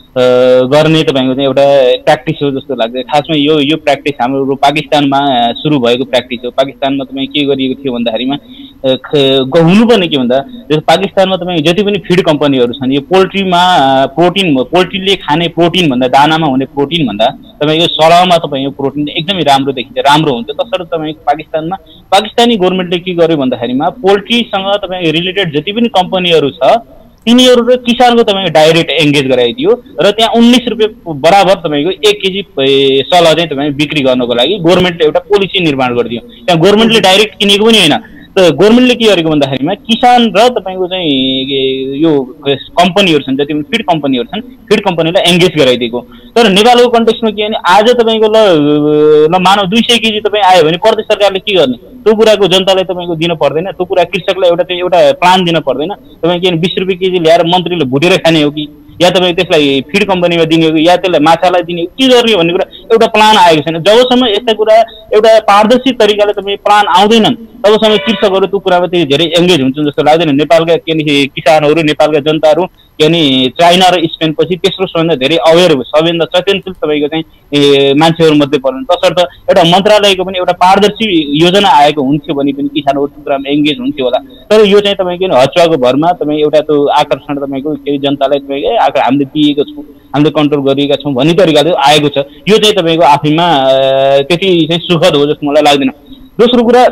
गर्ने तपाईँको चाहिँ एउटा प्र्याक्टिस हो जस्तो लाग्छ। खासमा यो यो प्र्याक्टिस हाम्रो पाकिस्तानमा सुरु भएको प्र्याक्टिस हो। पाकिस्तानमा तपाईँ के गरिएको थियो भन्दाखेरिमा हुनुपर्ने के भन्दा पाकिस्तानमा तपाईँ जति पनि फिड कम्पनीहरू छन् यो पोल्ट्रीमा प्रोटिन पोल्ट्रीले खाने प्रोटिन भन्दा दानामा हुने प्रोटिन भन्दा तपाईँको सलाहमा तपाईँको प्रोटिन एकदमै राम्रो देखिन्छ, राम्रो हुन्छ। तसर्थ तपाईँको पाकिस्तानमा पाकिस्तानी गभर्मेन्टले के गर्यो भन्दाखेरिमा पोल्ट्रीसँग तपाईँको रिलेटेड जति पनि कम्पनीहरू छ तिनीहरू र किसानको तपाईँको डाइरेक्ट एङ्गेज गराइदियो र त्यहाँ उन्नाइस रुपियाँ बराबर तपाईँको एक केजी सल्लाह चाहिँ तपाईँ बिक्री गर्नको लागि गभर्मेन्टले एउटा पोलिसी निर्माण गरिदियो। त्यहाँ गभर्मेन्टले डाइरेक्ट किनेको पनि होइन, त गभर्मेन्टले के गरेको भन्दाखेरिमा किसान र तपाईँको चाहिँ यो कम्पनीहरू छन् जति पनि फिड कम्पनीहरू छन् फिड कम्पनीलाई एङ्गेज गराइदिएको। तर नेपालको कन्टेक्स्टमा के भने आज तपाईँको ल ल मानव दुई सय केजी तपाईँ आयो भने प्रदेश सरकारले के गर्ने? त्यो कुराको जनतालाई तपाईँको दिन पर्दैन, त्यो कुरा कृषकलाई एउटा चाहिँ एउटा प्लान दिन पर्दैन। तपाईँ के भने बिस रुपियाँ केजी ल्याएर मन्त्रीले भुटेर खाने हो कि या तपाईँ त्यसलाई फिड कम्पनीमा दिने हो कि या त्यसलाई माछालाई दिने हो के गर्ने भन्ने कुरा एउटा प्लान आएको छैन। जबसम्म यस्ता कुरा एउटा पारदर्शी तरिकाले तपाईँ प्लान आउँदैनन् तबसम्म कृषकहरू त्यो कुरामा त्यति धेरै एङ्गेज हुन्छन् जस्तो लाग्दैन। नेपालका के किसानहरू नेपालका जनताहरू के नि चाइना र स्पेन पछि तेस्रो सबभन्दा धेरै अवेर सबैभन्दा सचेतनशील तपाईँको चाहिँ मान्छेहरू मध्ये पर्छन्। तसर्थ एउटा मन्त्रालयको पनि एउटा पारदर्शी योजना आएको हुन्थ्यो भने पनि किसानहरू त्यो कुरामा एङ्गेज हुन्थ्यो होला। तर यो चाहिँ तपाईँको हचुवाको भरमा तपाईँ एउटा त्यो आकर्षण तपाईँको केही जनतालाई तपाईँको हामीले दिएको छौँ, हामीले कन्ट्रोल गरिएका छौँ भन्ने तरिकाले आएको छ। यो चाहिँ तपाईँको आफैमा त्यति चाहिँ सुखद हो जस्तो मलाई लाग्दैन। दोस्रो कुरा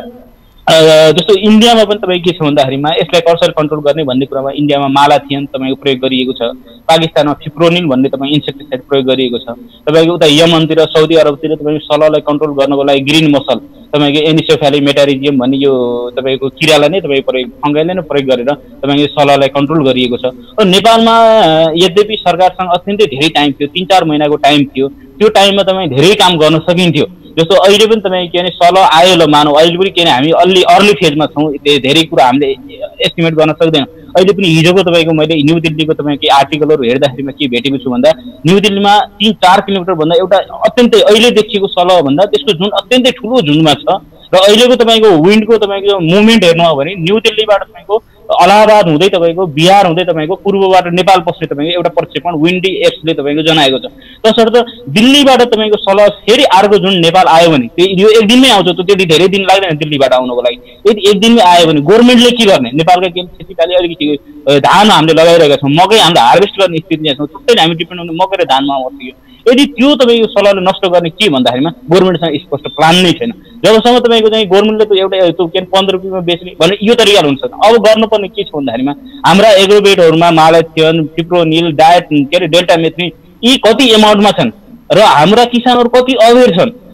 जस्तो इन्डियामा पनि तपाईँ के छ भन्दाखेरिमा यसलाई कसरी कन्ट्रोल गर्ने भन्ने कुरामा इन्डियामा मालाथियन तपाईँको प्रयोग गरिएको छ, पाकिस्तानमा फिप्रोनिल भन्ने तपाईँ इन्सेक्टिसाइड प्रयोग गरिएको छ। तपाईँको उता यमनतिर साउदी अरबतिर तपाईँको सलहलाई कन्ट्रोल गर्नको लागि ग्रिन मसल तपाईँको एनिसोफ्याली मेटारिजियम भन्ने यो तपाईँको किरालाई नै तपाईँ प्रयोग फङ्गाइलाई नै प्रयोग गरेर तपाईँको सलहलाई कन्ट्रोल गरिएको छ। र नेपालमा यद्यपि सरकारसँग अत्यन्तै धेरै टाइम थियो, तिन चार महिनाको टाइम थियो, त्यो टाइममा तपाईँ धेरै काम गर्न सकिन्थ्यो। जस्तो अहिले पनि तपाईँ के भने सल्लाह आयो ल मानौ अहिले पनि के भने हामी अलि अर्ली फेजमा छौँ, धेरै कुरा हामीले एस्टिमेट गर्न सक्दैन। अहिले पनि हिजोको तपाईँको मैले न्यू दिल्लीको तपाईँ केही आर्टिकलहरू हेर्दाखेरिमा के भेटेको छु भन्दा न्यू दिल्लीमा तिन चार किलोमिटरभन्दा एउटा अत्यन्तै अहिले देखिएको सल्लाह भन्दा त्यसको झुन्ड अत्यन्तै ठुलो झुन्डमा छ। र अहिलेको तपाईँको विन्डको तपाईँको मुभमेन्ट हेर्नु हो भने न्यू दिल्लीबाट तपाईँको इलाहाबाद हुँदै तपाईँको बिहार हुँदै तपाईँको पूर्वबाट नेपाल पस्ने तपाईँको एउटा प्रक्षेपण विन्डी एप्सले तपाईँको जनाएको छ। तसर्थ दिल्लीबाट तपाईँको सल्लाह फेरि अर्को जुन नेपाल आयो भने यो एक दिनमै आउँछ, त्यो त्यति धेरै दिन लाग्दैन दिल्लीबाट आउनको लागि। यदि एक दिनमै आयो भने गभर्मेन्टले के गर्ने? नेपालका के खेतीपाती अलिकति धान हामीले लगाइरहेका छौँ, मकै हामीले हार्भेस्ट गर्ने स्थितिमा छौँ, छुट्टै हामी डिपेन्ड हुने मकै र धानमा बस्यो। यदि त्यो तपाईँको सल्लाहले नष्ट गर्ने के भन्दाखेरिमा गभर्मेन्टसँग स्पष्ट प्लान नै छैन। जबसम्म तपाईँको चाहिँ गभर्मेन्टले त एउटा त्यो के पन्ध्र रुपियाँमा बेच्ने भन्ने यो तरिकाले हुन्छ। अब गर्नुपर्ने के छ भन्दाखेरिमा हाम्रा एग्रोबेटहरूमा मालाथियन, फिप्रोनिल, डायट के अरे डेल्टामेथ्रिन यी कति एमाउन्टमा छन् र हाम्रा किसानहरू कति अवेर छन्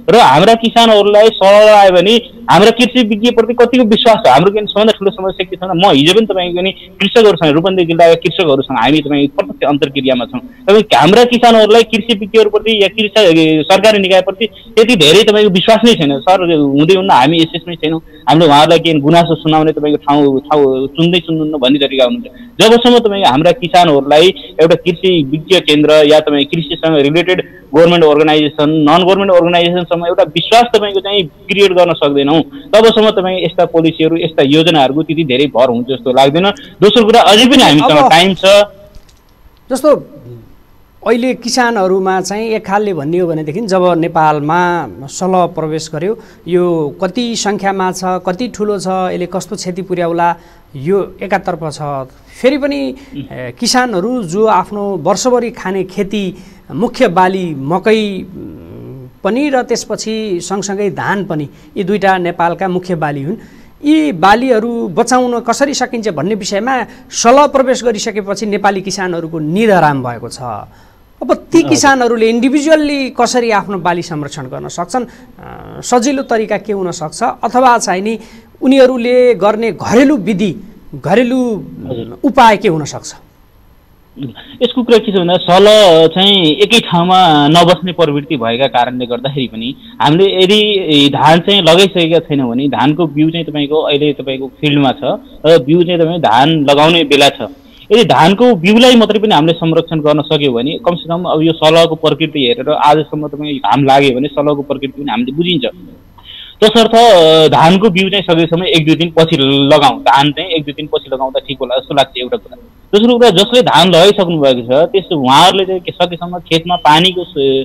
र हाम्रा किसानहरूलाई सरल आयो भने हाम्रा कृषि विज्ञप्रति कतिको विश्वास छ हाम्रो किन सबभन्दा ठुलो समस्या के छ भने म हिजो पनि तपाईँको नि कृषकहरूसँग रूपन्देही जिल्लाका कृषकहरूसँग हामी तपाईँ प्रत्यक्ष अन्तर्क्रियामा छौँ। तपाईँ हाम्रा किसानहरूलाई कृषि विज्ञहरूप्रति या कृषि सरकारी निकायप्रति त्यति धेरै तपाईँको विश्वास नै छैन। सर हुँदै हुन्न हामी यस यसमै छैनौँ, हामीले उहाँहरूलाई के गुनासो सुनाउने तपाईँको ठाउँ ठाउँ चुन्दै चुन्नुहुन्न भन्ने तरिका हुनुहुन्छ। जबसम्म तपाईँ हाम्रा किसानहरूलाई एउटा कृषि विज्ञ केन्द्र या तपाईँ कृषिसँग related government organization non government अर्गनाइजेसनसम्म एउटा विश्वास तपाईँको चाहिँ क्रिएट गर्न सक्दैनौँ तबसम्म तपाईँ यस्ता पोलिसीहरू यस्ता योजनाहरूको त्यति धेरै भर हुन्छ जस्तो लाग्दैन। दोस्रो कुरा अझै पनि हामीसँग टाइम छ। जस्तो अहिले किसानहरूमा चाहिँ एक खालले भन्ने हो भनेदेखि जब नेपालमा सलह प्रवेश गर्यो यो कति सङ्ख्यामा छ, कति ठुलो छ, यसले कस्तो क्षति पुर्याउला, यो एकातर्फ छ। फेरि पनि किसानहरू जो आफ्नो वर्षभरि खाने खेती मुख्य बाली मकै पनि र त्यसपछि सँगसँगै धान पनि, यी दुईटा नेपालका मुख्य बाली हुन्। यी बालीहरू बचाउन कसरी सकिन्छ भन्ने विषयमा सलह प्रवेश गरिसकेपछि नेपाली किसानहरूको निधराम भएको छ। अब ती किसानहरूले इन्डिभिजुअल्ली कसरी आफ्नो बाली संरक्षण गर्न सक्छन्, सजिलो तरिका के हुन सक्छ, अथवा चाहिँ नि उनीहरूले गर्ने घरेलु विधि घरेलु उपाय के हुन सक्छ? यसको कुरा के छ भन्दा सलह चाहिँ एकै ठाउँमा नबस्ने प्रवृत्ति भएका कारणले गर्दाखेरि पनि हामीले यदि धान चाहिँ लगाइसकेका छैनौँ भने धानको बिउ चाहिँ तपाईँको अहिले तपाईँको फिल्डमा छ र बिउ चाहिँ तपाईँ धान लगाउने बेला छ। यदि धानको बिउलाई मात्रै पनि हामीले संरक्षण गर्न सक्यो भने कमसेकम अब यो सलहको प्रकृति हेरेर आजसम्म तपाईँ घाम लाग्यो भने सलहको प्रकृति पनि हामीले बुझिन्छ। तसर्थ धानको बिउ चाहिँ सकेसम्म एक दुई दिन पछि लगाउँ, धान चाहिँ एक दुई दिन पछि लगाउँदा ठिक होला जस्तो लाग्छ एउटा कुरा। दोस्रो कुरा जसले धान लगाइसक्नु भएको छ त्यस उहाँहरूले चाहिँ सकेसम्म खेतमा पानीको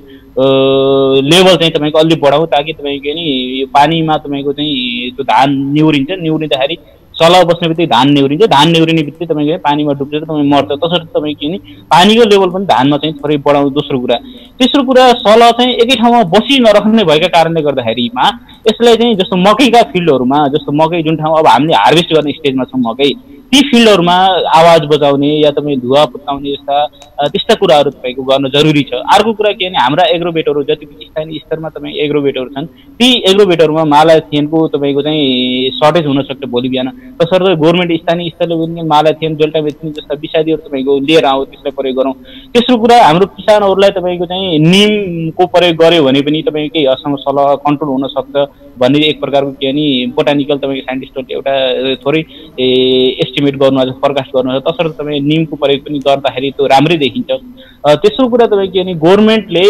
लेभल चाहिँ तपाईँको अलिक बढाउँ ताकि तपाईँको नि यो पानीमा तपाईँको चाहिँ त्यो धान निहुरिन्छ, निहुरिँदाखेरि सलह बस्ने बित्तिकै धान नेउरिन्छ, धान नेउरिने बित्तिकै तपाईँको पानीमा डुब्छ र तपाईँ मर्छ। तसर्थ तपाईँ के नि पानीको लेभल पनि धानमा चाहिँ थोरै बढाउनु दोस्रो कुरा। तेस्रो कुरा सलह चाहिँ एकै ठाउँमा बसी नराख्ने भएका कारणले गर्दाखेरिमा यसलाई चाहिँ जस्तो मकैका फिल्डहरूमा जस्तो मकै जुन ठाउँ अब हामीले हार्भेस्ट गर्ने स्टेजमा छौँ मकै, ती फिल्डहरूमा आवाज बजाउने या तपाईँ धुवा पुत्काउने यस्ता त्यस्ता कुराहरू तपाईँको गर्न जरुरी छ। अर्को कुरा के भने हाम्रा एग्रोभेटहरू जति पनि स्थानीय स्तरमा तपाईँ एग्रोभेटहरू छन् ती एग्रोभेटहरूमा मालाथियनको तपाईँको चाहिँ सर्टेज हुनसक्छ भोलि बिहान। तसर्थ गभर्मेन्ट स्थानीय स्तरले पनि मालाथियन डेल्टामेथिन जस्ता विषादीहरू तपाईँको लिएर आऊ, त्यसलाई प्रयोग गरौँ। तेस्रो कुरा हाम्रो किसानहरूलाई तपाईँको चाहिँ निमको प्रयोग गर्यो भने पनि तपाईँको केही हदसम्म सलह कन्ट्रोल हुनसक्छ भन्ने एक प्रकारको के भने बोटानिकल तपाईँको साइन्टिस्टहरूले एउटा थोरै एस्टिमेट गर्नु अझ फोरकास्ट गर्नु छ। तसर्थ तपाईँ निमको प्रयोग पनि गर्दाखेरि त्यो राम्रै देखिन्छ। तेस्रो कुरा तपाईँ के भने गभर्मेन्टले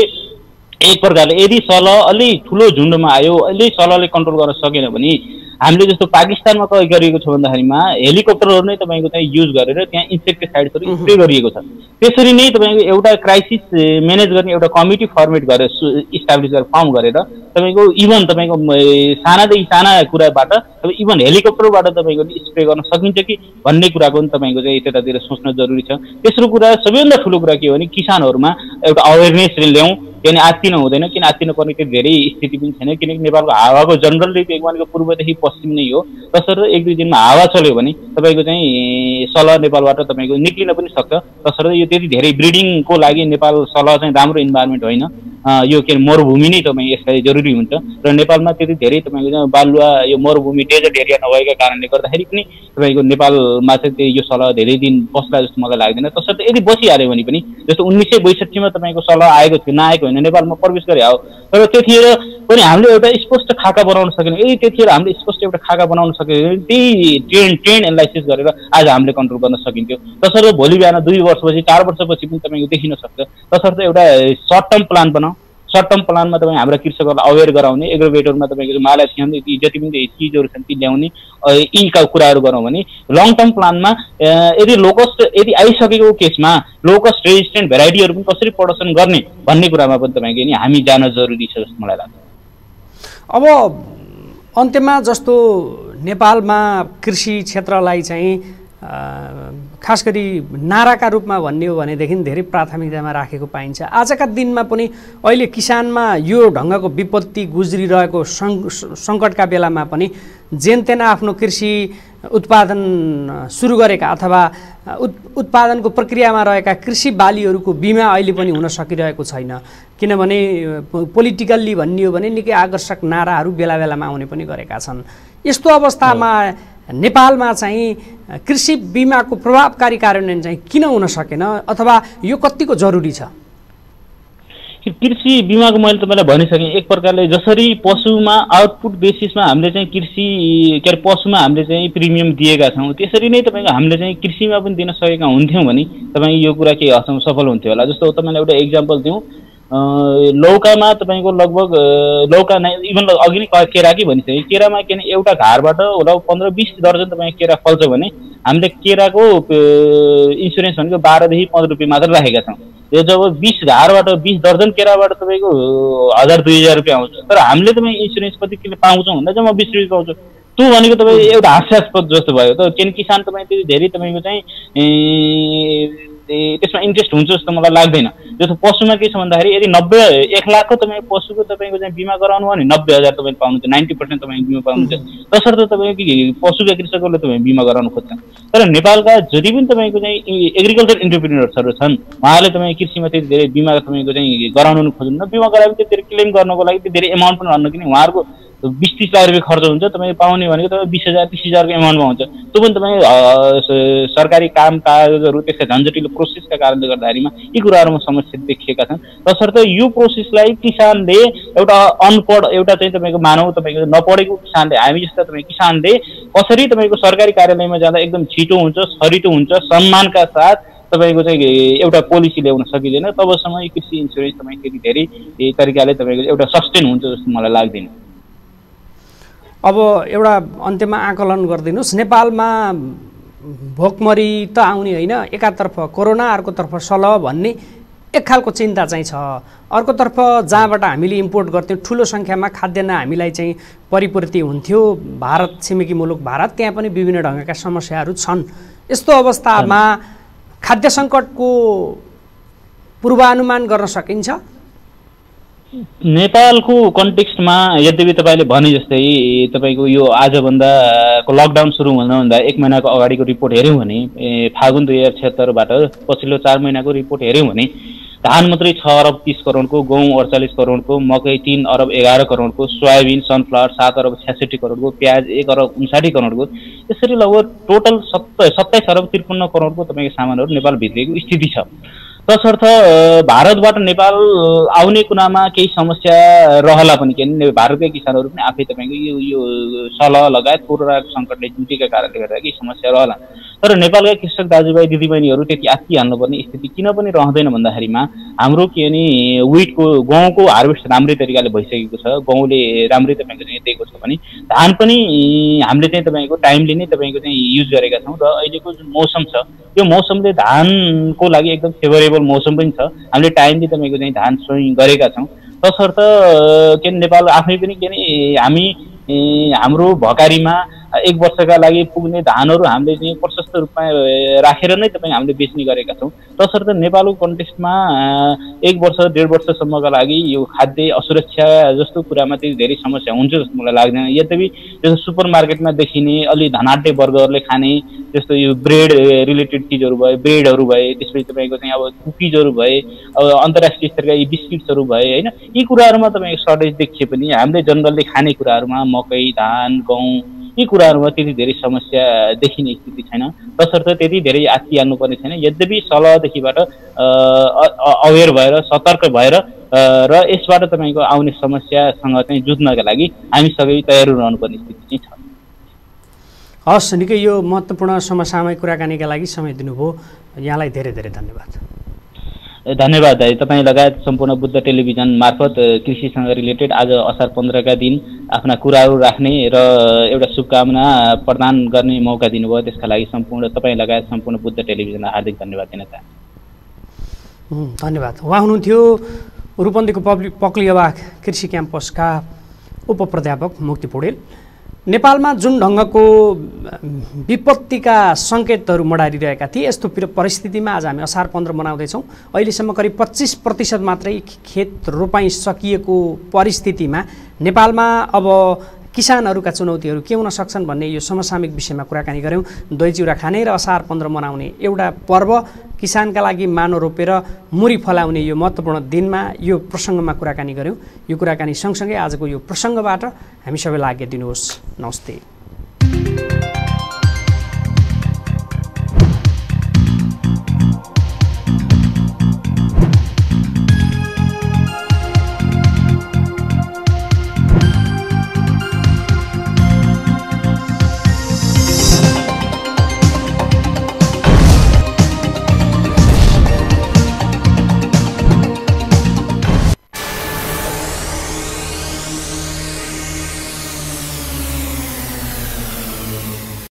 एक प्रकारले यदि सलह अलिक ठुलो झुन्डमा आयो, अहिले सलहले कन्ट्रोल गर्न सकेन भने हामीले जस्तो पाकिस्तानमा के गरिएको छ भन्दाखेरिमा हेलिकप्टरहरू नै तपाईँको चाहिँ युज गरेर त्यहाँ इन्सेक्टिसाइड्सहरू स्प्रे गरिएको छ। त्यसरी नै तपाईँको एउटा क्राइसिस म्यानेज गर्ने एउटा कमिटी फर्मेट गरेर इस्टाब्लिस गरेर फर्म गरेर तपाईँको इभन तपाईँको सानादेखि साना कुराबाट तपाईँ इभन हेलिकप्टरबाट तपाईँको स्प्रे गर्न सकिन्छ कि भन्ने कुराको पनि तपाईँको चाहिँ त्यतातिर सोच्न जरुरी छ। तेस्रो कुरा सबैभन्दा ठुलो कुरा के हो भने किसानहरूमा एउटा अवेरनेस ल्याउँ, किन आत्तिन हुँदैन, किन आत्तिन पर्ने त्यो धेरै स्थिति पनि छैन किनकि नेपालको हावाको जनरली भनेको पूर्वदेखि पश्चिम नै हो। तसर्थ एक दुई दिनमा हावा चल्यो भने तपाईँको चाहिँ सलह नेपालबाट तपाईँको निक्लिन पनि सक्छ। तसर्थ यो त्यति धेरै ब्रिडिङको लागि नेपाल सलह चाहिँ राम्रो इन्भाइरोमेन्ट होइन, यो के मरुभूमि नै तपाईँ यसलाई जरुरी हुन्छ र नेपालमा त्यति धेरै तपाईँको चाहिँ बालुवा यो मरुभूमि डेजर्ट एरिया नभएका कारणले गर्दाखेरि पनि तपाईँको नेपालमा चाहिँ त्यो यो सलह धेरै दिन बस्ला जस्तो मलाई लाग्दैन। तसर्थ यदि बसिहाल्यो भने पनि जस्तो उन्नाइस सय बैसठीमा तपाईँको सलह आएको थियो नआएको होइन, नेपालमा प्रवेश गरे हो, तर त्यतिखेर पनि हामीले एउटा स्पष्ट खाका बनाउन सकेनौँ। यदि त्यतिखेर हामीले स्पष्ट एउटा खाका बनाउन सक्यो भने त्यही ट्रेन ट्रेन एनालाइसिस गरेर आज हामीले कन्ट्रोल गर्न सकिन्थ्यो। तसर्थ भोलि बिहान दुई वर्षपछि चार वर्षपछि पनि तपाईँको देखिन सक्छ। तसर्थ एउटा सर्ट टर्म प्लान बनाऊ, सर्ट टर्म प्लानमा तपाईँ हाम्रा कृषकहरूलाई अवेर गराउने, एग्रोभेटरमा तपाईँको मालाथियन जति पनि चिजहरू छन् ती ल्याउने, यी कुराहरू गरौँ भने लङ टर्म प्लानमा यदि लोकस्ट यदि आइसकेको केसमा लोकस्ट रेजिस्टेन्ट भेराइटीहरू पनि कसरी प्रडक्सन गर्ने भन्ने कुरामा पनि तपाईँको नि हामी जान जरुरी छ जस्तो मलाई लाग्छ। अब अन्त्यमा जस्तो नेपालमा कृषि क्षेत्रलाई चाहिँ खास गरी नाराका रूपमा भन्ने हो भनेदेखि धेरै प्राथमिकतामा राखेको पाइन्छ। आजका दिनमा पनि अहिले किसानमा यो ढङ्गको विपत्ति गुज्रिरहेको सङ्कटका बेलामा पनि जेनतेन आफ्नो कृषि उत्पादन सुरु गरेका अथवा उत्पादनको प्रक्रियामा रहेका कृषि बालीहरूको बिमा अहिले पनि हुन सकिरहेको छैन, किनभने पोलिटिकल्ली भन्ने हो भने निकै आकर्षक नाराहरू बेला बेलामा आउने पनि गरेका छन्। यस्तो अवस्थामा नेपालमा चाहिँ कृषि बिमाको प्रभावकारी कार्यान्वयन चाहिँ किन हुन सकेन अथवा यो कतिको जरुरी छ? कृषि बिमाको मैले तपाईँलाई भनिसकेँ, एक प्रकारले जसरी पशुमा आउटपुट बेसिसमा हामीले चाहिँ कृषि के अरे पशुमा हामीले चाहिँ प्रिमियम दिएका छौँ, त्यसरी नै तपाईँको हामीले चाहिँ कृषिमा पनि दिन सकेका हुन्थ्यौँ भने तपाईँ यो कुरा केही हदसम्म सफल हुन्थ्यो होला। जस्तो तपाईँलाई एउटा इक्जाम्पल दिउँ, लौकामा तपाईँको लगभग लौका नै इभन अघि नै केराकै भनिसकेँ, केरामा किन एउटा घारबाट होला पन्ध्र बिस दर्जन तपाईँको केरा फल्छ भने हामीले केराको इन्सुरेन्स भनेको बाह्रदेखि पन्ध्र रुपियाँ मात्र राखेका छौँ। यो जब बिस घारबाट बिस दर्जन केराबाट तपाईँको हजार दुई हजार रुपियाँ आउँछ, तर हामीले तपाईँ इन्सुरेन्स कति किलो पाउँछौँ भन्दा चाहिँ म बिस रुपियाँ पाउँछु। त्यो भनेको तपाईँ एउटा हास्यास्पद जस्तो भयो। त किन किसान तपाईँ त्यति धेरै तपाईँको चाहिँ त्यसमा इन्ट्रेस्ट हुन्छ जस्तो मलाई लाग्दैन। जस्तो पशुमा के छ भन्दाखेरि यदि नब्बे एक लाखको तपाईँ पशुको तपाईँको चाहिँ बिमा गराउनु भने नब्बे हजार तपाईँ पाउनुहुन्छ, नाइन्टी पर्सेन्ट तपाईँ बिमा पाउनुहुन्छ। तसर्थ तपाईँको पशुका कृषकहरूले तपाईँ बिमा गराउनु खोज्छन्। तर नेपालका जति पनि तपाईँको चाहिँ एग्रिकल्चर इन्टरप्रिन्यर्सहरू छन्, उहाँले तपाईँ कृषिमा त्यति धेरै बिमा तपाईँको चाहिँ गराउनु खोज्नुहुन्न। बिमा गरायो त्यति धेरै क्लेम गर्नको लागि त्यति धेरै एमाउन्ट पनि भन्नु, किन उहाँहरूको बिस तिस लाख रुपियाँ खर्च हुन्छ, तपाईँ पाउने भनेको तपाईँ बिस हजार तिस हजारको एमाउन्टमा हुन्छ। त्यो पनि तपाईँ सरकारी काम कागजहरू त्यसका झन्झटिलो प्रोसेसका कारणले गर्दाखेरिमा यी कुराहरूमा समस्या देखिएका छन्। तसर्थ यो प्रोसेसलाई किसानले एउटा अनपढ एउटा चाहिँ तपाईँको मानव तपाईँको नपढेको किसानले, हामी जस्ता तपाईँ किसानले कसरी तपाईँको सरकारी कार्यालयमा जाँदा एकदम छिटो हुन्छ, छरितो हुन्छ, सम्मानका साथ तपाईँको चाहिँ एउटा पोलिसी ल्याउन सकिँदैन, तबसम्म यो कृषि इन्सुरेन्स तपाईँ त्यति धेरै तरिकाले तपाईँको एउटा सस्टेन हुन्छ जस्तो मलाई लाग्दैन। अब एउटा अन्त्यमा आकलन गरिदिनुहोस्, नेपालमा भोकमरी त आउने होइन, एकातर्फ कोरोना अर्कोतर्फ सलह भन्ने एक खालको चिन्ता चाहिँ छ, अर्कोतर्फ जहाँबाट हामीले इम्पोर्ट गर्थ्यौँ ठुलो सङ्ख्यामा खाद्यान्न हामीलाई चाहिँ परिपूर्ति हुन्थ्यो, भारत छिमेकी मुलुक भारत, त्यहाँ पनि विभिन्न ढङ्गका समस्याहरू छन्। यस्तो अवस्थामा खाद्य सङ्कटको पूर्वानुमान गर्न सकिन्छ? नेपालको कन्टेक्स्टमा यद्यपि तपाईँले भने जस्तै तपाईँको यो आजभन्दाको लकडाउन सुरु हुनुभन्दा एक महिनाको अगाडिको रिपोर्ट हेऱ्यौँ भने फागुन दुई हजार छत्तरबाट पछिल्लो चार महिनाको रिपोर्ट हेऱ्यौँ भने धान मात्रै छ अरब तीस करोडको, गहुँ अडचालिस करोडको, मकै तीन अरब एघार करोडको, सोयाबिन सनफ्लावर सात अरब छ्यासठी करोडको, प्याज एक अरब उन्साठी करोडको, यसरी लगभग टोटल सत्त सत्ताइस अरब त्रिपन्न करोडको तपाईँको सामानहरू नेपाल भित्रिएको स्थिति छ। तसर्थ भारतबाट नेपाल आउने कुरामा केही समस्या रहला पनि, किनभने भारतका किसानहरू पनि आफै तपाईँको यो यो सलह लगायत कोरोनाको सङ्कटले जुटेका कारणले गर्दा केही समस्या रहला। तर नेपालका कृषक दाजुभाइ दिदीबहिनीहरू त्यति आत्तिहाल्नुपर्ने स्थिति किन पनि रहँदैन भन्दाखेरिमा हाम्रो के भने विटको गहुँको हार्भेस्ट राम्रै तरिकाले भइसकेको छ, गहुँले राम्रै तपाईँको चाहिँ दिएको छ भने धान पनि हामीले चाहिँ तपाईँको टाइमली नै तपाईँको चाहिँ युज गरेका छौँ र अहिलेको जुन मौसम छ यो मौसमले धानको लागि एकदम फेभरेबल मौसम पनि छ, हामीले टाइमली तपाईँको चाहिँ धान सोइङ गरेका छौँ। तसर्थ के नेपाल आफै पनि के भने हामी हाम्रो भकारीमा एक वर्षका लागि पुग्ने धानहरू हामीले चाहिँ प्रशस्त रूपमा राखेर नै तपाईँ हामीले बेच्ने गरेका छौँ। तसर्थ नेपालको कन्टेक्स्टमा एक वर्ष डेढ वर्षसम्मका लागि यो खाद्य असुरक्षा जस्तो कुरामा त्यति धेरै समस्या हुन्छ जस्तो मलाई लाग्दैन। यद्यपि जस्तो सुपर मार्केटमा देखिने अलि धनाढ्य वर्गहरूले खाने जस्तो यो ब्रेड रिलेटेड चिजहरू भए, ब्रेडहरू भए, त्यसपछि तपाईँको चाहिँ अब कुकिजहरू भए, अब अन्तर्राष्ट्रिय स्तरका यी बिस्किट्सहरू भए होइन, यी कुराहरूमा तपाईँको सर्टेज देखिए पनि हामीले जनरलले खाने कुराहरूमा मकै धान गहुँ यी कुराहरूमा त्यति धेरै समस्या देखिने स्थिति छैन। तसर्थ त्यति धेरै आत्तिहाल्नुपर्ने छैन। यद्यपि सलहदेखिबाट अवेर भएर सतर्क भएर र यसबाट तपाईँको आउने समस्यासँग चाहिँ जुझ्नका लागि हामी सबै तयार रहनुपर्ने स्थिति चाहिँ छ। हस्, निकै यो महत्त्वपूर्ण समसामयिक कुराकानीका लागि समय दिनुभयो, यहाँलाई धेरै धेरै धन्यवाद। धन्यवाद दाइ। तपाईँ लगायत सम्पूर्ण बुद्ध टेलिभिजन मार्फत कृषिसँग रिलेटेड आज असार पन्ध्रका दिन आफ्ना कुराहरू राख्ने र एउटा शुभकामना प्रदान गर्ने मौका दिनुभयो, त्यसका लागि सम्पूर्ण तपाईँ लगायत सम्पूर्ण बुद्ध टेलिभिजनलाई हार्दिक धन्यवाद दिन चाहन्छु। धन्यवाद। उहाँ हुनुहुन्थ्यो रूपन्देहीको पब्लिक पक्लियाबाग कृषि क्याम्पसका उपप्राध्यापक मुक्ति पौडेल। नेपालमा जुन ढङ्गको विपत्तिका सङ्केतहरू मडारिरहेका थिए, यस्तो परिस्थितिमा आज हामी असार पन्ध्र मनाउँदैछौँ। अहिलेसम्म करिब पच्चिस प्रतिशत मात्रै खेत रोपाइँ सकिएको परिस्थितिमा नेपालमा अब किसानहरूका चुनौतीहरू के हुन सक्छन् भन्ने यो समसामयिक विषयमा कुराकानी गऱ्यौँ। दही चिउरा खाने र असार पन्ध्र मनाउने एउटा पर्व, किसानका लागि मानो रोपेर मुरी फलाउने यो महत्त्वपूर्ण दिनमा यो प्रसङ्गमा कुराकानी गऱ्यौँ। यो कुराकानी सँगसँगै आजको यो प्रसङ्गबाट हामी सबैलाई आज्ञा दिनुहोस्। नमस्ते।